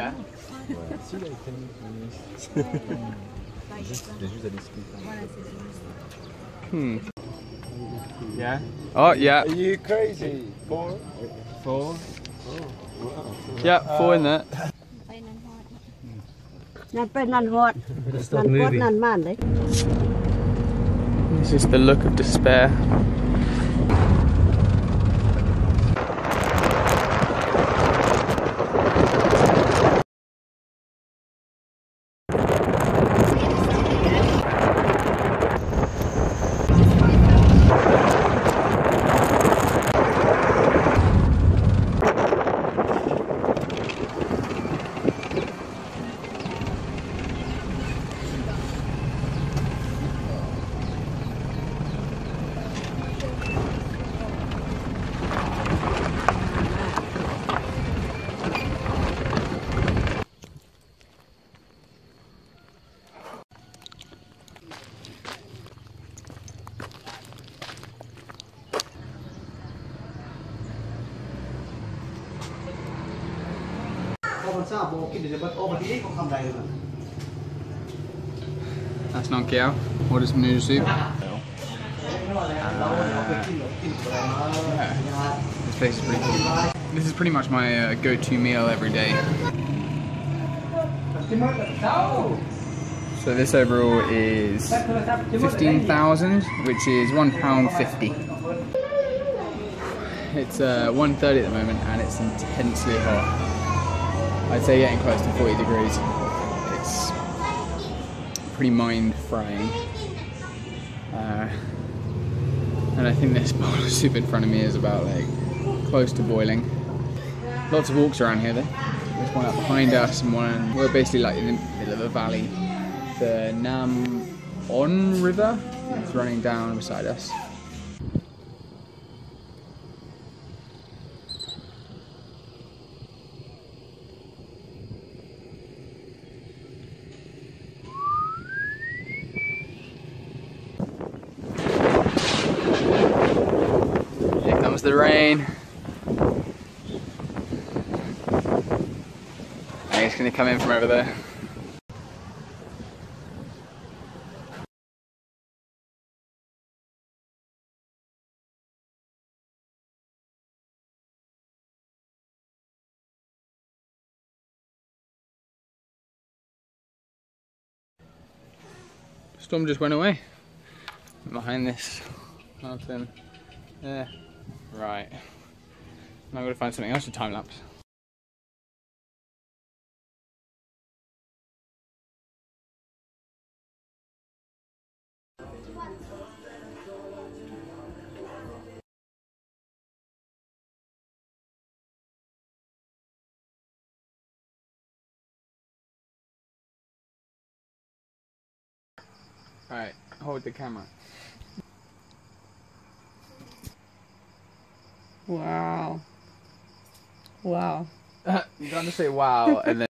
Yeah. Si, là, juste Voilà, c'est Yeah. Oh, yeah. Are you crazy? 4? 4. Oh, wow. Yeah, 4 in there. This is the look of despair. That's not Hugh. What is noodle soup? Yeah. This place is pretty cool. This is pretty much my go-to meal every day. So this overall is 15,000, which is £1.50. It's 1:30 at the moment and it's intensely hot. I'd say getting close to 40 degrees. It's pretty mind-frying. And I think this bowl of soup in front of me is about like close to boiling. Lots of walks around here though. There's one up behind us and one, we're basically like in the middle of a valley. The Nam On River is running down beside us. Here comes the rain. I think it's going to come in from over there. Storm just went away. Behind this mountain. Yeah. Right. Now I've got to find something else to time lapse. Alright, hold the camera. Wow. Wow. You don't have to say wow and then